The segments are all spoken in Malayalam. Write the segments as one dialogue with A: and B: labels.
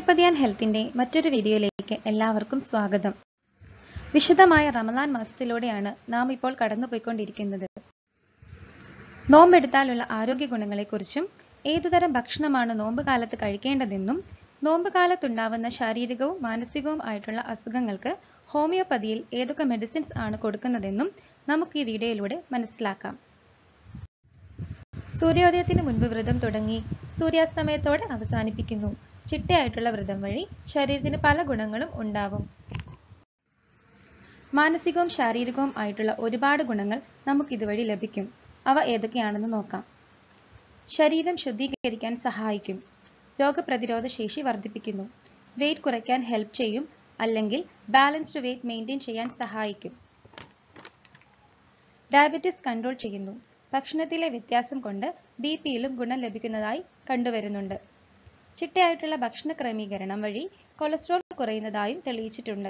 A: ഹോമിയോപ്പതി ആൻഡ് ഹെൽത്തിന്റെ മറ്റൊരു വീഡിയോയിലേക്ക് എല്ലാവർക്കും സ്വാഗതം. വിശുദ്ധമായ റമദാൻ മാസത്തിലൂടെയാണ് നാം ഇപ്പോൾ കടന്നുപോയിക്കൊണ്ടിരിക്കുന്നത്. നോമ്പെടുത്താലുള്ള ആരോഗ്യ ഗുണങ്ങളെക്കുറിച്ചും ഏതുതരം ഭക്ഷണമാണ് നോമ്പ് കാലത്ത് കഴിക്കേണ്ടതെന്നും നോമ്പ് കാലത്തുണ്ടാവുന്ന ശാരീരികവും മാനസികവും ആയിട്ടുള്ള അസുഖങ്ങൾക്ക് ഹോമിയോപ്പതിയിൽ ഏതൊക്കെ മെഡിസിൻസ് ആണ് കൊടുക്കുന്നതെന്നും നമുക്ക് ഈ വീഡിയോയിലൂടെ മനസ്സിലാക്കാം. സൂര്യോദയത്തിന് മുൻപ് വ്രതം തുടങ്ങി സൂര്യാസ്തമയത്തോടെ അവസാനിപ്പിക്കുന്നു. ചിട്ടയായിട്ടുള്ള വ്രതം വഴി ശരീരത്തിന് പല ഗുണങ്ങളും ഉണ്ടാവും. മാനസികവും ശാരീരികവും ആയിട്ടുള്ള ഒരുപാട് ഗുണങ്ങൾ നമുക്ക് ഇതുവഴി ലഭിക്കും. അവ ഏതൊക്കെയാണെന്ന് നോക്കാം. ശരീരം ശുദ്ധീകരിക്കാൻ സഹായിക്കും. രോഗപ്രതിരോധ ശേഷി വർദ്ധിപ്പിക്കുന്നു. വെയിറ്റ് കുറയ്ക്കാൻ ഹെൽപ്പ് ചെയ്യും, അല്ലെങ്കിൽ ബാലൻസ്ഡ് വെയിറ്റ് മെയിൻറ്റെയിൻ ചെയ്യാൻ സഹായിക്കും. ഡയബറ്റിസ് കൺട്രോൾ ചെയ്യുന്നു. ഭക്ഷണത്തിലെ വ്യത്യാസം കൊണ്ട് ബിപിയിലും ഗുണം ലഭിക്കുന്നതായി കണ്ടുവരുന്നുണ്ട്. ചിട്ടയായിട്ടുള്ള ഭക്ഷണ ക്രമീകരണം വഴി കൊളസ്ട്രോൾ കുറയുന്നതായും തെളിയിച്ചിട്ടുണ്ട്.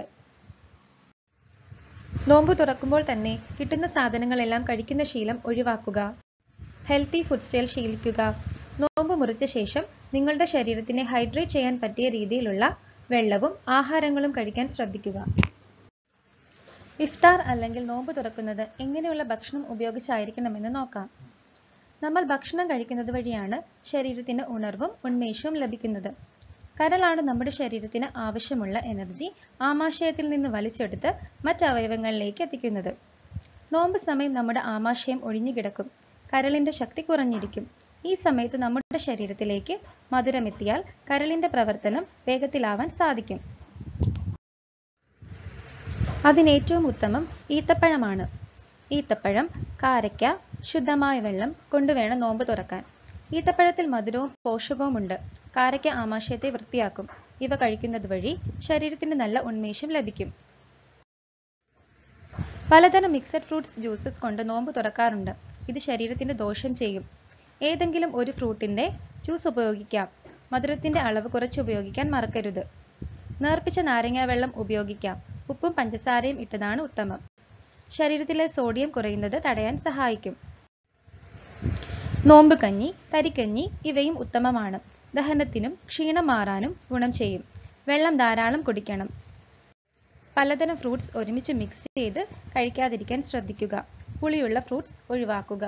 A: നോമ്പ് തുറക്കുമ്പോൾ തന്നെ കിട്ടുന്ന സാധനങ്ങളെല്ലാം കഴിക്കുന്ന ശീലം ഒഴിവാക്കുക. ഹെൽത്തി ഫുഡ് സ്റ്റൈൽ ശീലിക്കുക. നോമ്പ് മുറിച്ച ശേഷം നിങ്ങളുടെ ശരീരത്തിനെ ഹൈഡ്രേറ്റ് ചെയ്യാൻ പറ്റിയ രീതിയിലുള്ള വെള്ളവും ആഹാരങ്ങളും കഴിക്കാൻ ശ്രദ്ധിക്കുക. ഇഫ്താർ അല്ലെങ്കിൽ നോമ്പ് തുറക്കുന്നത് എങ്ങനെയുള്ള ഭക്ഷണം ഉപയോഗിച്ചായിരിക്കണമെന്ന് നോക്കാം. നമ്മൾ ഭക്ഷണം കഴിക്കുന്നത് വഴിയാണ് ശരീരത്തിന് ഉണർവും ഉന്മേഷവും ലഭിക്കുന്നത്. കരളാണ് നമ്മുടെ ശരീരത്തിന് ആവശ്യമുള്ള എനർജി ആമാശയത്തിൽ നിന്ന് വലിച്ചെടുത്ത് മറ്റവയവങ്ങളിലേക്ക് എത്തിക്കുന്നത്. നോമ്പ് സമയം നമ്മുടെ ആമാശയം ഒഴിഞ്ഞുകിടക്കും. കരളിന്റെ ശക്തി കുറഞ്ഞിരിക്കും. ഈ സമയത്ത് നമ്മുടെ ശരീരത്തിലേക്ക് മധുരമെത്തിയാൽ കരളിന്റെ പ്രവർത്തനം വേഗത്തിലാവാൻ സാധിക്കും. അതിനേറ്റവും ഉത്തമം ഈത്തപ്പഴമാണ്. ഈത്തപ്പഴം, കാരയ്ക്ക, ശുദ്ധമായ വെള്ളം കൊണ്ടുവേണം നോമ്പ് തുറക്കാൻ. ഈത്തപ്പഴത്തിൽ മധുരവും പോഷകവും ഉണ്ട്. കാരയ്ക്ക ആമാശയത്തെ വൃത്തിയാക്കും. ഇവ കഴിക്കുന്നത് വഴി ശരീരത്തിന് നല്ല ഉന്മേഷം ലഭിക്കും. പലതരം മിക്സഡ് ഫ്രൂട്ട്സ് ജ്യൂസസ് കൊണ്ട് നോമ്പ് തുറക്കാറുണ്ട്. ഇത് ശരീരത്തിന് ദോഷം ചെയ്യും. ഏതെങ്കിലും ഒരു ഫ്രൂട്ടിന്റെ ജ്യൂസ് ഉപയോഗിക്കാം. മധുരത്തിന്റെ അളവ് കുറച്ച് ഉപയോഗിക്കാൻ മറക്കരുത്. നേർപ്പിച്ച നാരങ്ങാ വെള്ളം ഉപയോഗിക്കാം. ഉപ്പും പഞ്ചസാരയും ഇട്ടതാണ് ഉത്തമം. ശരീരത്തിലെ സോഡിയം കുറയുന്നത് തടയാൻ സഹായിക്കും. നോമ്പ് കഞ്ഞി, തരിക്കഞ്ഞി ഇവയും ഉത്തമമാണ്. ദഹനത്തിനും ക്ഷീണം മാറാനും ഗുണം ചെയ്യും. വെള്ളം ധാരാളം കുടിക്കണം. പലതരം ഫ്രൂട്ട്സ് ഒരുമിച്ച് മിക്സ് ചെയ്ത് കഴിക്കാതിരിക്കാൻ ശ്രദ്ധിക്കുക. പുളിയുള്ള ഫ്രൂട്ട്സ് ഒഴിവാക്കുക.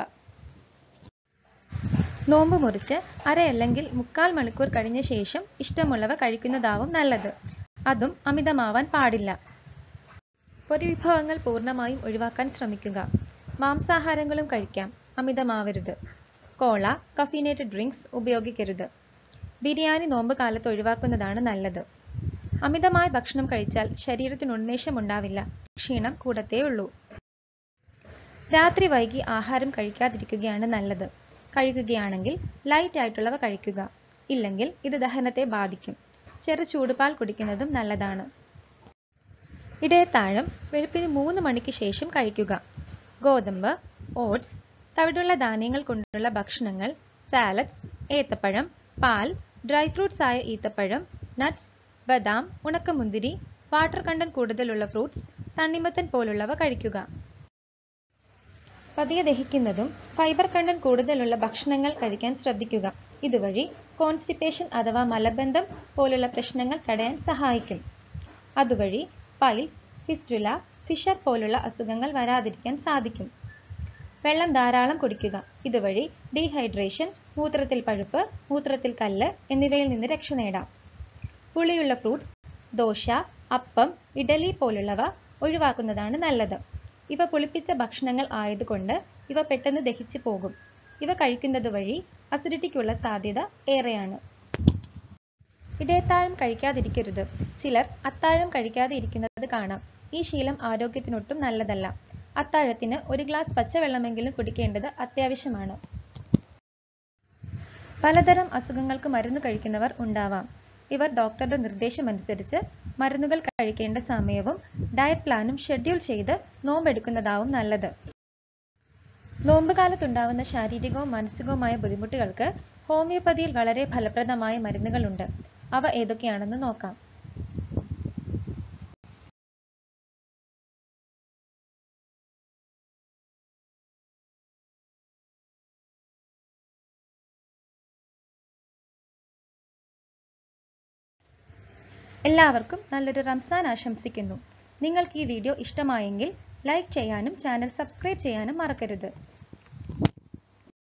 A: നോമ്പ് മുറിച്ച് അര അല്ലെങ്കിൽ 3/4 മണിക്കൂർ കഴിഞ്ഞ ശേഷം ഇഷ്ടമുള്ളവ കഴിക്കുന്നതാവും നല്ലത്. അതും അമിതമാവാൻ പാടില്ല. പൊരിവിഭവങ്ങൾ പൂർണ്ണമായും ഒഴിവാക്കാൻ ശ്രമിക്കുക. മാംസാഹാരങ്ങളും കഴിക്കാം, അമിതമാവരുത്. കോള, കഫീനേറ്റഡ് ഡ്രിങ്ക്സ് ഉപയോഗിക്കരുത്. ബിരിയാണി നോമ്പ് കാലത്ത് ഒഴിവാക്കുന്നതാണ് നല്ലത്. അമിതമായ ഭക്ഷണം കഴിച്ചാൽ ശരീരത്തിന് ഉന്മേഷം ഉണ്ടാവില്ല, ക്ഷീണം കൂടത്തേയുള്ളൂ. രാത്രി വൈകി ആഹാരം കഴിക്കാതിരിക്കുകയാണ് നല്ലത്. കഴിക്കുകയാണെങ്കിൽ ലൈറ്റ് ആയിട്ടുള്ളവ കഴിക്കുക. ഇല്ലെങ്കിൽ ഇത് ദഹനത്തെ ബാധിക്കും. ചെറു ചൂടുപാൽ കുടിക്കുന്നതും നല്ലതാണ്. ഇടയത്താഴം വെളുപ്പിന് 3 മണിക്ക് ശേഷം കഴിക്കുക. ഗോതമ്പ്, ഓട്സ്, തവിടുള്ള ധാന്യങ്ങൾ കൊണ്ടുള്ള ഭക്ഷണങ്ങൾ, സാലഡ്സ്, ഏത്തപ്പഴം, പാൽ, ഡ്രൈ ഫ്രൂട്ട്സ് ആയ ഈത്തപ്പഴം, നട്ട്സ്, ബദാം, ഉണക്കമുന്തിരി, വാട്ടർ കണ്ടന്റ് കൂടുതലുള്ള ഫ്രൂട്ട്സ്, തണ്ണിമത്തൻ പോലുള്ളവ കഴിക്കുക. പതിയെ ദഹിക്കുന്നതും ഫൈബർ കണ്ടന്റ് കൂടുതലുള്ള ഭക്ഷണങ്ങൾ കഴിക്കാൻ ശ്രദ്ധിക്കുക. ഇതുവഴി കോൺസ്റ്റിപ്പേഷൻ അഥവാ മലബന്ധം പോലുള്ള പ്രശ്നങ്ങൾ തടയാൻ സഹായിക്കും. അതുവഴി പൈൽസ്, ഫിസ്റ്റുല, ഫിഷർ പോലുള്ള അസുഖങ്ങൾ വരാതിരിക്കാൻ സാധിക്കും. വെള്ളം ധാരാളം കുടിക്കുക. ഇതുവഴി ഡീഹൈഡ്രേഷൻ, മൂത്രത്തിൽ പഴുപ്പ്, മൂത്രത്തിൽ കല്ല് എന്നിവയിൽ നിന്ന് രക്ഷ നേടാം. പുളിയുള്ള ഫ്രൂട്ട്സ്, ദോശ, അപ്പം, ഇഡലി പോലുള്ളവ ഒഴിവാക്കുന്നതാണ് നല്ലത്. ഇവ പുളിപ്പിച്ച ഭക്ഷണങ്ങൾ ആയതുകൊണ്ട് ഇവ പെട്ടെന്ന് ദഹിച്ചു പോകും. ഇവ കഴിക്കുന്നത് വഴി അസിഡിറ്റിക്കുള്ള സാധ്യത ഏറെയാണ്. ഇടയത്താഴം കഴിക്കാതിരിക്കരുത്. ചിലർ അത്താഴം കഴിക്കാതെ ഇരിക്കുന്നത് കാണാം. ഈ ശീലം ആരോഗ്യത്തിനൊട്ടും നല്ലതല്ല. അത്താഴത്തിന് 1 ഗ്ലാസ് പച്ചവെള്ളമെങ്കിലും കുടിക്കേണ്ടത് അത്യാവശ്യമാണ്. പലതരം അസുഖങ്ങൾക്ക് മരുന്ന് കഴിക്കുന്നവർ ഉണ്ടാവാം. ഇവർ ഡോക്ടറുടെ നിർദ്ദേശമനുസരിച്ച് മരുന്നുകൾ കഴിക്കേണ്ട സമയവും ഡയറ്റ് പ്ലാനും ഷെഡ്യൂൾ ചെയ്ത് നോമ്പെടുക്കുന്നതാവും നല്ലത്. നോമ്പ് കാലത്തുണ്ടാവുന്ന ശാരീരികവും മാനസികവുമായ ബുദ്ധിമുട്ടുകൾക്ക് ഹോമിയോപ്പതിയിൽ വളരെ ഫലപ്രദമായ മരുന്നുകളുണ്ട്. അവ ഏതൊക്കെയാണെന്ന് നോക്കാം. എല്ലാവർക്കും നല്ലൊരു റംസാൻ ആശംസിക്കുന്നു. നിങ്ങൾക്ക് ഈ വീഡിയോ ഇഷ്ടമായെങ്കിൽ ലൈക്ക് ചെയ്യാനും ചാനൽ സബ്സ്ക്രൈബ് ചെയ്യാനും മറക്കരുത്.